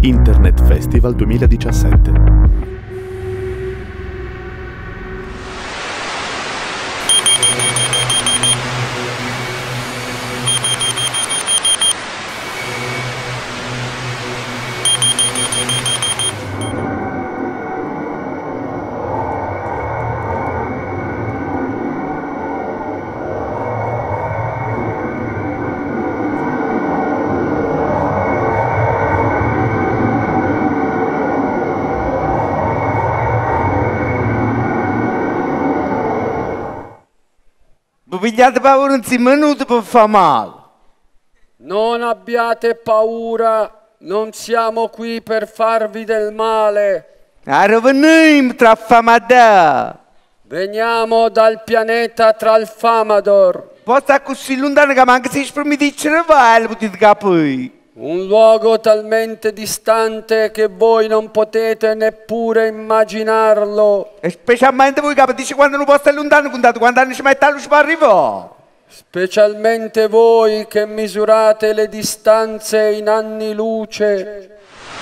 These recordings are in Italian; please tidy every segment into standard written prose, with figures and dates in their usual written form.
Internet Festival 2017. Pigliate paura un minuto per fare male. Non abbiate paura, non siamo qui per farvi del male. Arriviamo tra Famadà. Veniamo dal pianeta Tralfamador. Posso così lontano che manca si mi dice vai, potete capire. Un luogo talmente distante che voi non potete neppure immaginarlo. E specialmente voi capite quando non posso lontano, quando anni ci mette a luce per arrivare. Specialmente voi che misurate le distanze in anni luce.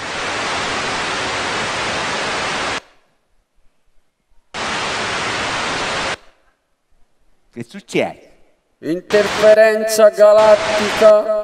Che succede? Interferenza galattica.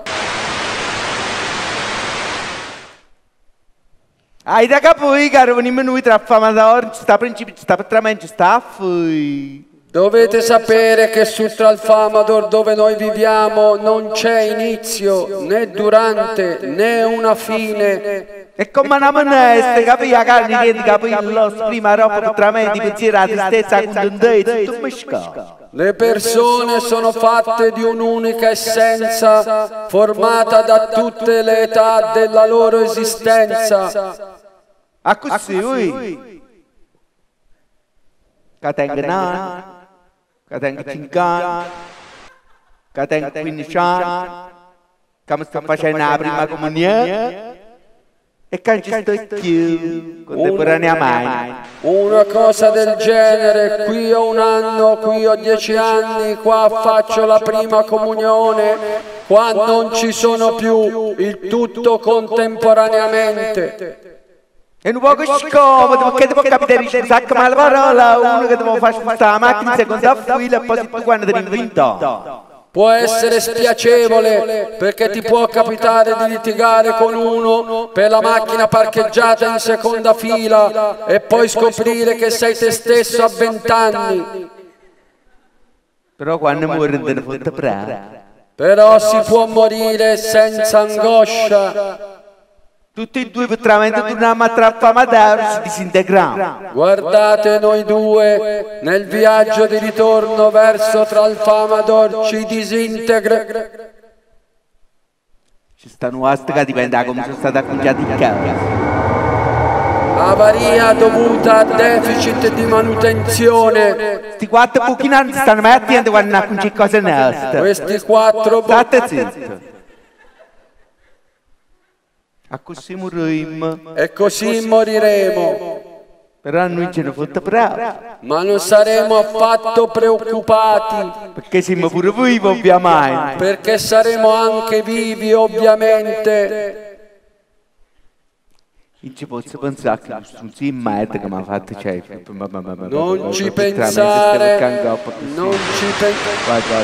Hai da capire che arriviamo noi tra Famador, sta principio, sta praticamente sta fuori. Dovete sapere che su Tralfamador, dove noi viviamo, non c'è inizio, né durante, né una fine. E come una monesta, capire che niente capire prima roba potramente pensiero alla tristezza contundente, tutto mescato. Le persone sono fatte di un'unica essenza, formata da tutte le età della loro esistenza. A così, voi? Che tengono che tengo 5 anni, che tengo 15 anni, che mi sto facendo la prima comunione e che ci sto più contemporaneamente. Una cosa del genere, qui ho 1 anno, qui ho 10 anni, qua faccio la prima comunione, qua non ci sono più, il tutto contemporaneamente. E un po' scomodo, perché devo capire che mi sacca male parola, uno che devo fare spostare la macchina in seconda fila e poi si quando devi inventare. Può essere spiacevole perché ti può capitare di litigare con uno per la macchina parcheggiata in seconda fila e poi scoprire che sei te stesso a 20 anni. Però quando muore non fotte bravo. Però si può morire senza angoscia. Tutti e due veramente torniamo a Tralfamador e ci disintegriamo. Guardate noi due, nel viaggio di ritorno verso Tralfamador ci disintegra. Ci stanno asti che dipende da come sono stati acconciati in casa. Avaria dovuta a deficit di manutenzione. Questi 4 buchinanti stanno mai attenti quando non acconciano cose nostre. Questi 4 State zitti. A così moriremo. E così moriremo. Però noi ce ne fotte bravi. Ma non saremo affatto preoccupati. Perché siamo pure vivi ovviamente. Perché saremo anche vivi ovviamente. Non ci posso pensare che non si merda che mi ha fatto cioè. Non ci pensare. Non ci pensare.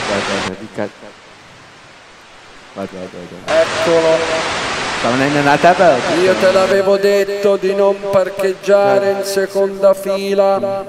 Guarda. Eccolo. Io te l'avevo detto di non parcheggiare in seconda fila.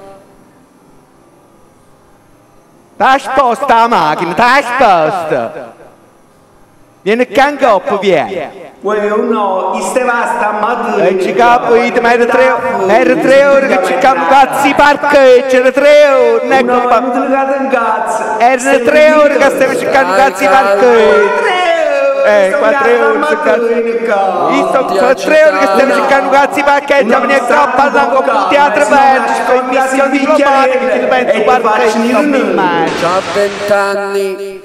T'ha sposta la macchina, t'ha sposta. Vieni cangoppo, vieni. No, ste basta a E ci capo, ma era 3 ore che ci capo cazzi parcheggio, era 3 ore. Ecco, erano 3 ore che stiamo cercando cazzi parcheggio. 4 ore sono 3 ore che stiamo cercando cazzi parcheggio, mi è troppo parlando con un teatro verde, con missioni diplomatiche, ti penso parcheggio, non mi immagino. C'ha 20 anni.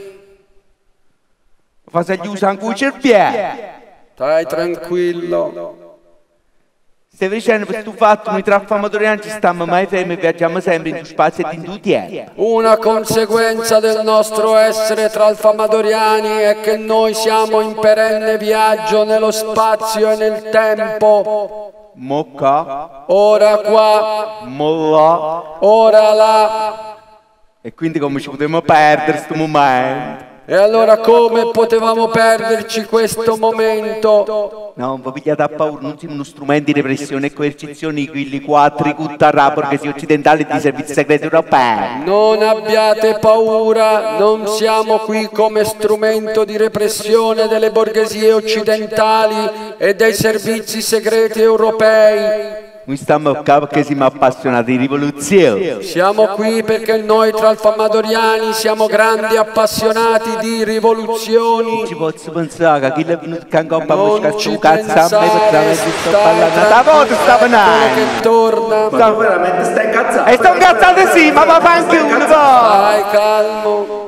Fa se gli usa anche il cerviere. Stai tranquillo. Stai dicendo per questo fatto noi tra Famadoriani ci stiamo mai fermi e viaggiamo sempre in due spazi e in due tempi. Una conseguenza del nostro essere tra Famadoriani è che noi siamo in perenne viaggio nello spazio e nel tempo. Mocca, Ora qua, mo là. ora là. E quindi come ci potremmo perdere questo momento? E allora come potevamo perderci questo momento? No, non vi pigliate a paura, non siamo uno strumento di repressione e coercizione di quelli quattro cuttarà borghesi occidentali di servizi segreti europei. Non abbiate paura, non siamo qui come strumento di repressione delle borghesie occidentali e dei servizi segreti europei. Noi stiamo qua perché siamo appassionati di rivoluzione. Siamo qui perché noi tra Famadoriani siamo grandi appassionati di rivoluzioni. Ci posso pensare che chi è venuto a Cangoppa Non ci un cazzo a me perché sto parlando. pensare, Da volta stava che nato. torna. Ma tu veramente stai incazzato? E sto incazzato sì, ma va anche uno. Stai calmo.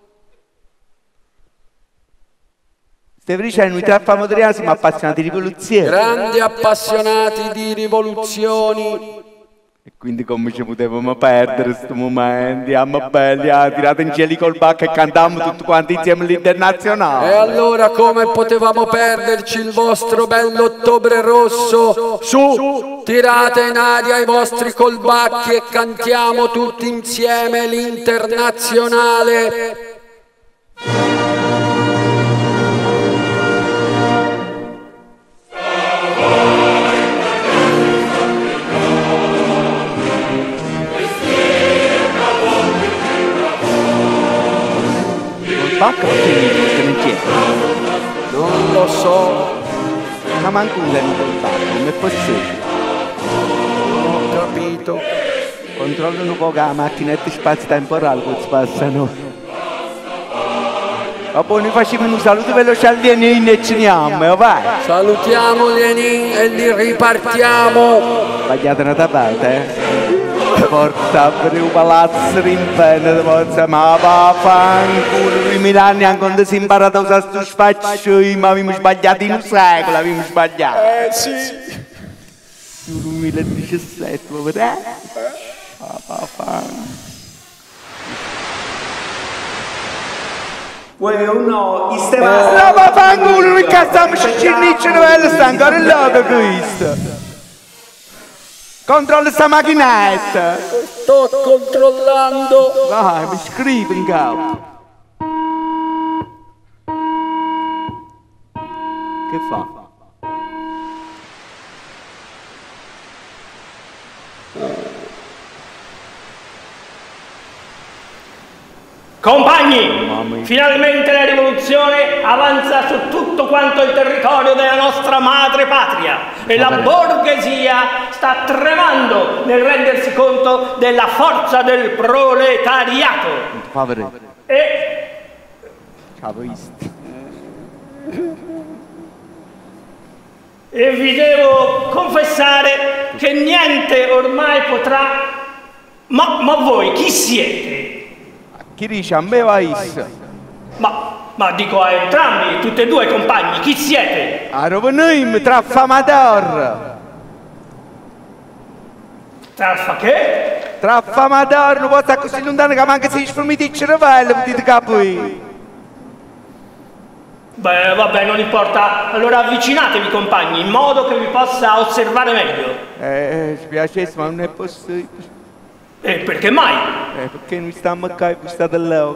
Stai dicendo, noi tra Famadoriani siamo appassionati di rivoluzione. Grandi appassionati di rivoluzioni. E quindi come ci potevamo perdere questo momento? Andiamo belli, tirate in cielo col bacco e cantiamo tutti quanti insieme E l'internazionale. allora come potevamo perderci il vostro bello ottobre rosso? Su, tirate in aria i vostri colbacchi e cantiamo tutti insieme l'internazionale. Bacca perché non c'è? Non lo so, Ma manco un tempo col bacco, non è possibile. non ho capito. Controllano un po' la macchinetta spazio-temporale che si passano. Dopo noi facciamo un saluto veloce al Lenin e ci andiamo, vai! Salutiamo Lenin e li ripartiamo. Sbagliate una tapata, Porta per un palazzo rimpene, ma vaffanculo, i Milani anche quando si è imparato a usare sto spaccio, ma abbiamo sbagliato in un secolo, abbiamo sbagliato. Sì. 2017, lo vedete? Vaffanculo. Vuoi uno, No, vaffanculo, mi cazziamo scinnicci, non sta ancora in loco questo. Controlla sta macchinetta! Sto controllando. Vai, mi scrivi in capo! Che fa? Compagni, finalmente la rivoluzione avanza su tutto quanto il territorio della nostra madre patria e la borghesia sta tremando nel rendersi conto della forza del proletariato. Povero, E ciao visto. E vi devo confessare che niente ormai potrà... Ma voi chi siete? Chi dice a me va isso? Ma dico a entrambi, tutti e due i compagni, chi siete? A Rovenim, tra Famador! Traffa che? Tra Famador, non può stare così lontano che manca si sformiti il cervello, dite capo. Beh, vabbè, non importa. Allora avvicinatevi, compagni, in modo che vi possa osservare meglio. Ci piacesse, ma non è possibile. E perché mai? Perché noi stiamo qua e voi state là.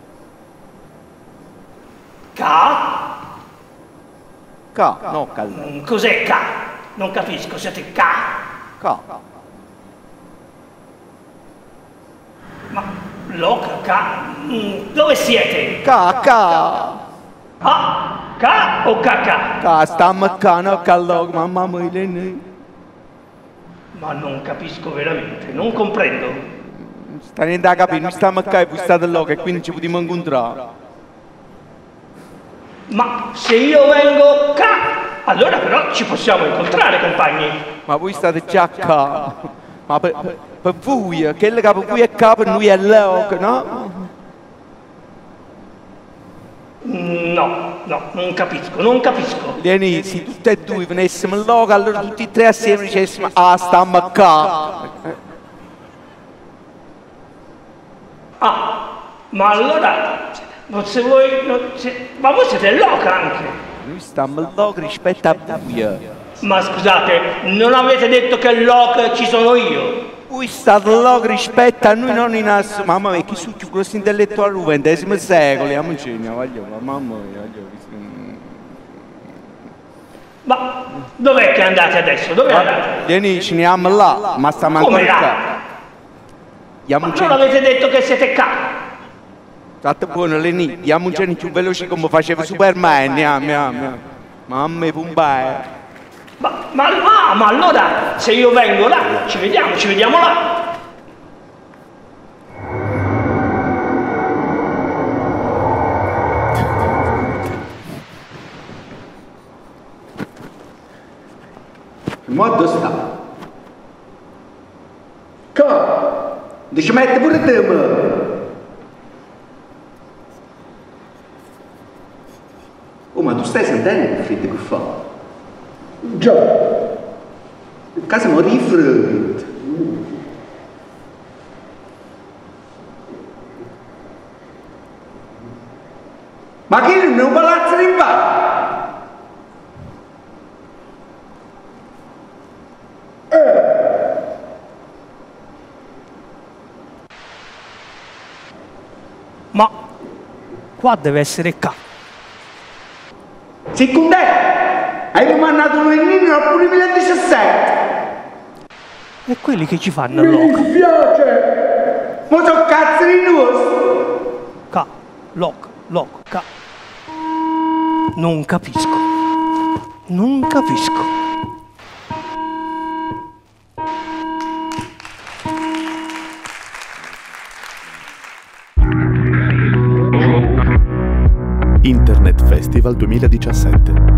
Ca? Ca, no, calma. Cos'è ca? Non capisco, siete ca? Ca. Ma loca, ca? Dove siete? Ca, Ah, ca o caca? Ca, stiamo qua, no, callo, mamma mia, noi. Ma non capisco veramente, non comprendo. Sta niente a capire, noi stiamo qua e voi state là, e quindi ci potremo incontrare. Ma se io vengo ca, allora però ci possiamo incontrare, compagni. Ma voi state già qua. Ma per voi, quello che per voi è qua, per noi è là, no? No, non capisco. Vieni, se tutti e due venissimo in loco, allora tutti e tre assieme dicessimo, ah, stiamo qua. Ah, ma allora, se voi, ma voi siete loca anche. Noi stiamo in loco rispetto a buia. Ma scusate, non avete detto che loca ci sono io? Voi state loco rispetto a noi non in asso. Mamma mia, chi sono più grossi intellettuali del XX secolo, mamma mia, Ma dov'è che andate adesso? Dove andate? Vieni, ce ne andiamo là, ma stiamo Come ancora là? qua. Ma non avete detto che siete qua? State buono, Leni, diamo un genio più veloce come faceva Superman, andiamo. Mamma mia, Pumbai. Ma allora, se io vengo là, ci vediamo là. Ma dove sta? Come? Dici metti pure te, ma. Oh, ma tu stai sentendo che freddo che fa? Già. In casa morì freddo. Ma che non è un palazzo di bar? Ma qua deve essere qua. Sei con te? Hai mandato un nino al 2017. E quelli che ci fanno loca? Mi piace! Ma sono cazzo di nostro! Ca, ca. Non capisco. Internet Festival 2017.